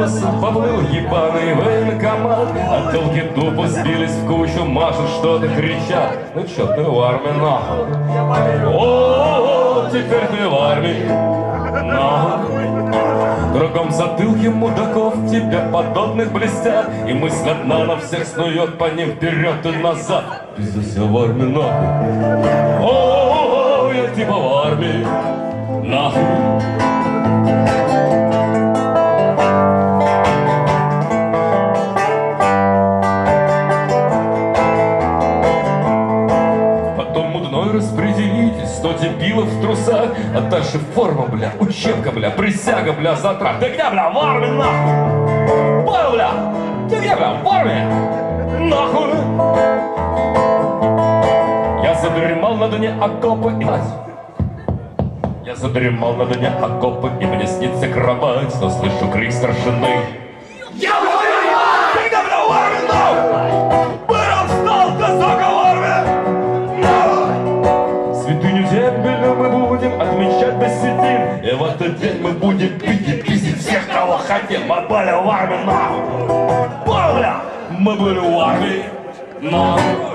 автобус поплыл ебаный военкомат, а телки тупо сбились в кучу, машут что-то, кричат. Ну чё ты в армии нахуй? О, теперь ты в армии нахуй. Кругом затылки мудаков тебя подобных блестят, и мысль одна на всех снует по ним вперед и назад. Пиздуйся в армии нахуй. О, я типа в армии нахуй. Распределитель, 100 дебилов в трусах, а дальше форма, бля, учебка, бля, присяга, бля, затрах. Ты где, бля, в армии, нахуй? Понял, бля? Ты где, бля, в армии? Нахуй? Я задремал на дне окопа и Я задремал на дне окопа, и мне снится кровать, но слышу крик старшины. Я говорю, ты где, бля, в армии, нахуй? Был, встал, казака в армии! Святыню дембеля мы будем отмечать до седин, и в этот день мы будем пить и пиздить всех, кого хотим. Мы были в армии, нахуй. Понял, бля? Мы были в армии, нахуй.